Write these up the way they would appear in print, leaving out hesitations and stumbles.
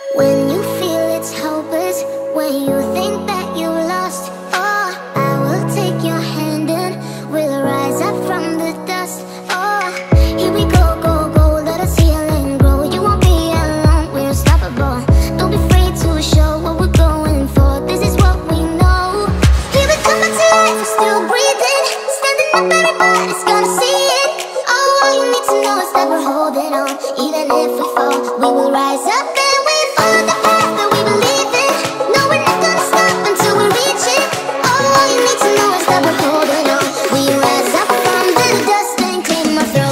When you feel it's hopeless, when you think that you lost, oh, I will take your hand and we'll rise up from the dust. Oh, here we go, go, go, let us heal and grow. You won't be alone, we're unstoppable. Don't be afraid to show what we're going for. This is what we know. Here we come back to life, we're still breathing. Standing up, everybody's gonna see it. Oh, all you need to know is that we're holding on. Even if we fall, we will rise up and we follow the path that we believe in. No, we're not gonna stop until we reach it. Oh, all you need to know is that we're holding on. We rise up from the dust and claim our throne.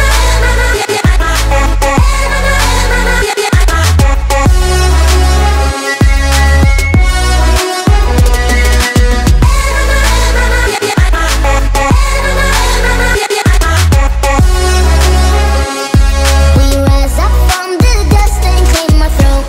We rise up from the dust and claim our throne.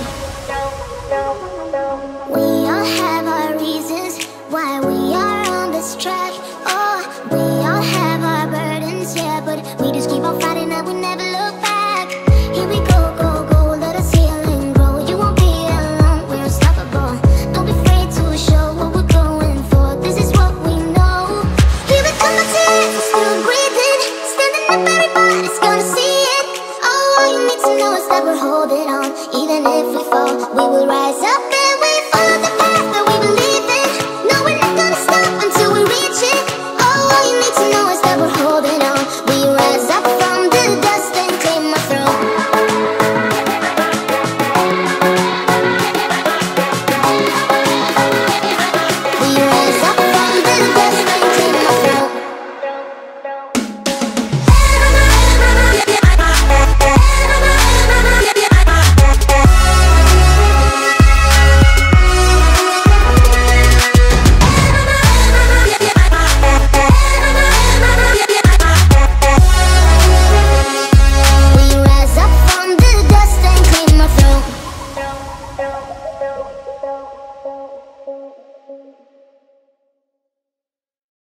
We all have our reasons why we are on this track. Oh, we all have our burdens, yeah, but we just keep on fighting and we never look back. Here we go, go, go, let us heal and grow. You won't be alone, we're unstoppable. Don't be afraid to show what we're going for. This is what we know. Here we come back to life, we're still breathing. Standing up, everybody's gonna see it. Oh, all you need to know is that we're holding on. Even if we fall, we will rise up and